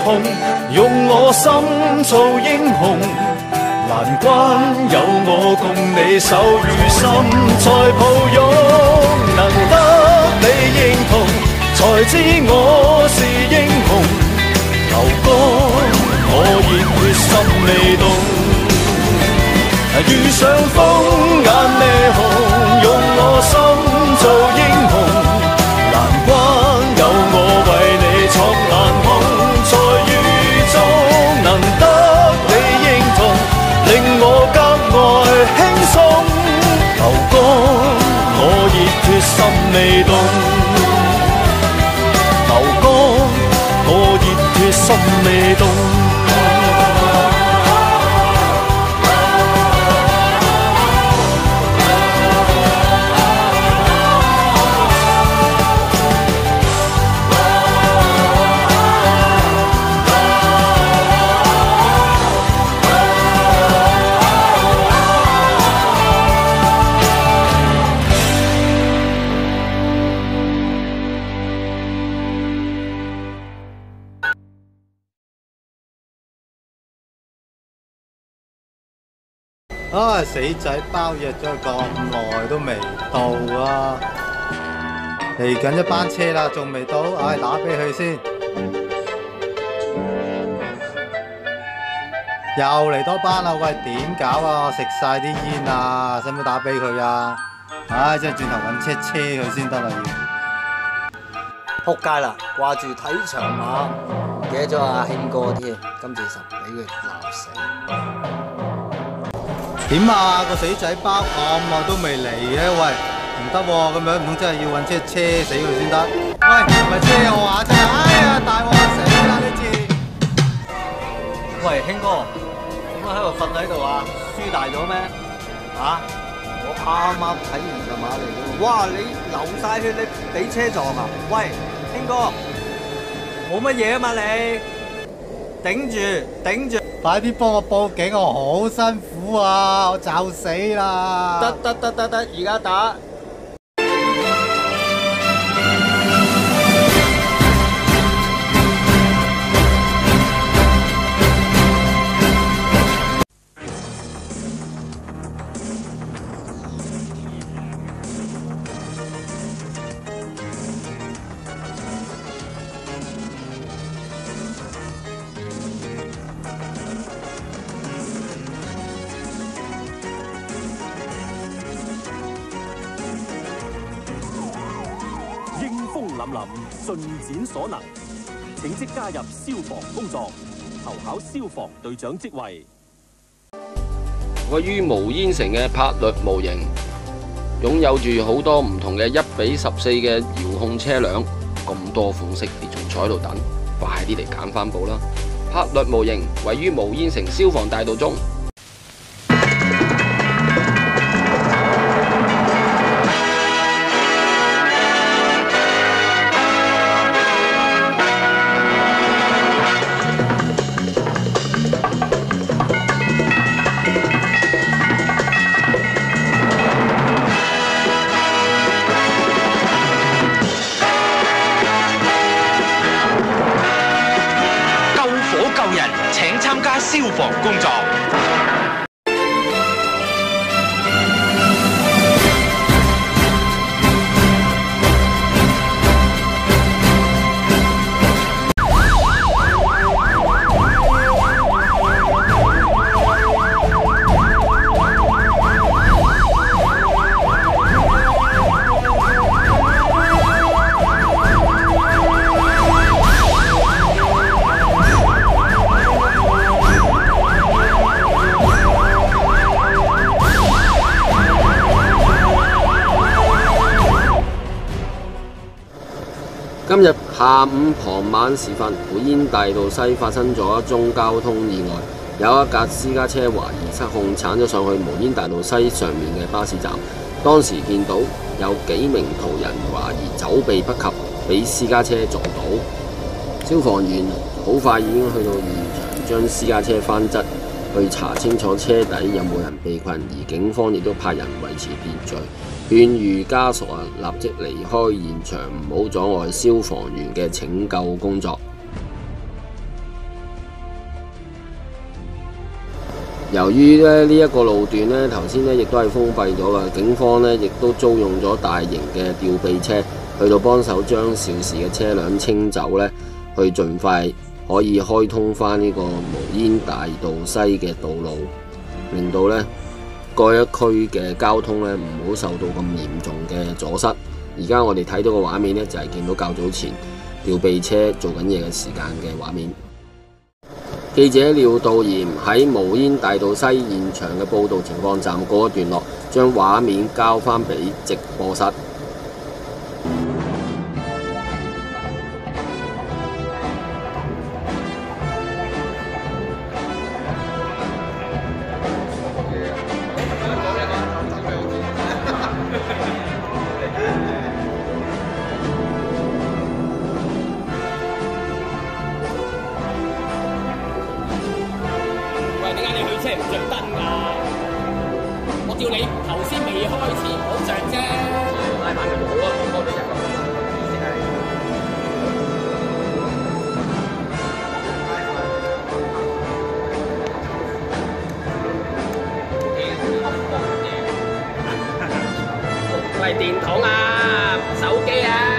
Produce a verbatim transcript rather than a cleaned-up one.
痛，用我心做英雄。難關有我共你手與心再抱擁，能得你認同，才知我是英雄。流光我熱血心未動。 遇上風眼咩紅，用我心做英雄。難關有我為你闖難空，在雨中能得你認同，令我格外輕鬆。流光我熱血心未動，流光我熱血心未動。 啊！死仔包約咗咁耐都未到啊！嚟緊一班車啦，仲未到，唉、哎，打俾佢先。又嚟多班啦，喂，點搞啊？食晒啲煙啊，使唔使打俾佢啊？唉、哎，真係轉頭揾車車佢先得啦要。仆街啦，掛住睇場馬，記得咗阿興哥添，今次實俾佢鬧死。 點啊？個死仔包咁耐都未嚟嘅，喂，唔得喎，咁樣唔通真係要揾車車死佢先得？喂，唔係車我話真係，哎呀，大鑊死啦呢次！ 喂，興哥，點解喺度瞓喺度啊？輸大咗咩？啊？ 我啱啱睇完場馬嚟嘅，哇！你流晒血，你俾車撞啊？喂，興哥， 冇乜嘢啊嘛你，頂住，頂住！ 快啲幫我報警，我好辛苦啊，我就死啦！ 得得得得得，而家打。 林林盡展所能，請即加入消防工作，投考消防隊長職位。 位於無煙城嘅魄略模型，擁有住好多唔同嘅一比十四嘅遙控車輛，咁多款式，你仲坐喺度等？快啲嚟揀翻部啦！魄略模型位於無煙城消防大道中。 請參加消防工作。 今日下午傍晚時分，會煙大道西發生咗一宗交通意外，有一架私家車懷疑失控鏟咗上去無煙大道西上面嘅巴士站。當時見到有幾名途人懷疑走避不及，俾私家車撞到。消防員好快已經去到現場，將私家車翻側，去查清楚車底有冇人被困，而警方亦都派人維持秩序。 勸喻家屬啊，立即離開現場，唔好阻礙消防員嘅拯救工作。 由於咧呢一個路段呢，頭先呢亦都係封閉咗啦，警方呢亦都租用咗大型嘅吊臂車去到幫手將肇事嘅車輛清走呢，去盡快可以開通翻呢個無煙大道西嘅道路，令到呢嗰一區嘅交通呢唔好受到咁嚴重嘅阻塞。而家我哋睇到個畫面呢，就係見到較早前吊臂車做緊嘢嘅時間嘅畫面。記者廖道賢喺無煙大道西現場嘅報導情況站告一段落，將畫面交翻俾直播室。 點解你去車唔着燈㗎？我叫你頭先未開始唔好着啫。拉埋佢好啊，多咗人咁意思係。喂，電筒啊，手機啊！